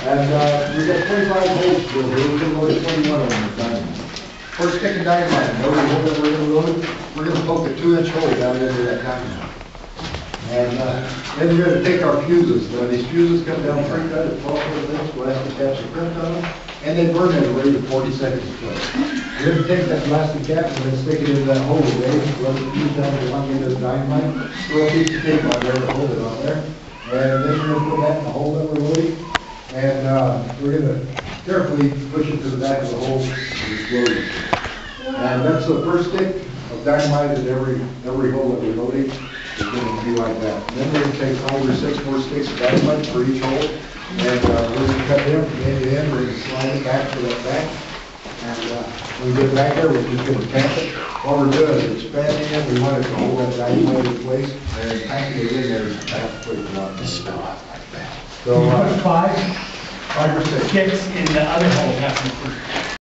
And we got 25 holes to go here, we're gonna load 21 of them at a time. First stick of dynamite, no hole that we're gonna load, we're gonna poke a 2-inch hole down into that dynamite. And then we're gonna take our fuses. These fuses come down pre-cut at 12 foot lengths, we'll have to catch a print on them, and they burn at a rate of 40 seconds a foot. We're gonna take that plastic cap and then stick it into that hole, Dave, run the fuse down to 1 meter of dynamite, throw a piece of tape on there to hold it on there, and then we're gonna put that in the hole that we're loading, and we're gonna carefully push it to the back of the hole and explode it. And that's the first stick of dynamite at every hole that we're loading. It's going to be like that. And then we're going to take 5 or 6 more sticks of dynamite for each hole, and we're going to cut them from end to end. We're going to slide it back to that back, and when we get back there, we're just going to tamp it. What we're doing is expanding it. We want it to hold that dynamite in place, and packing it in there is fast quick enough. Just go out like that. So five or 6 sticks in the other hole.